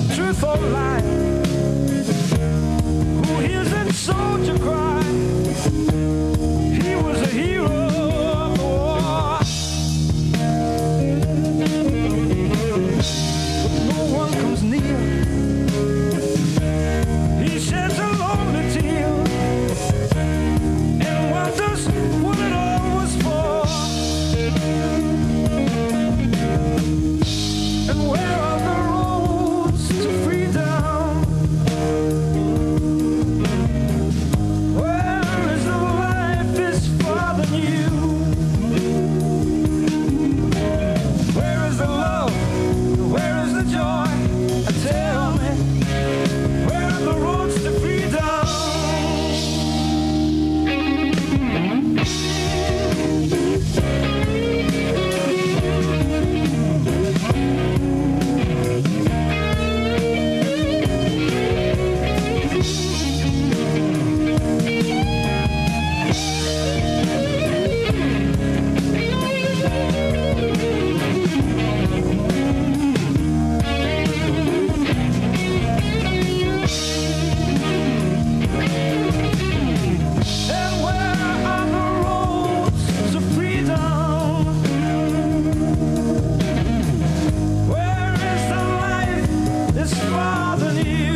truth or lie? Who hears that soldier cry? He was a hero of the war. But no one comes near. He sheds a lonely tear and wonders what it all was for. And where are the roads to freedom? Where is the life is farther than you? Where is the love? Where is the joy? Tell me, where are the roads to freedom? And where are the roads to freedom? Where is the life that's farther than you?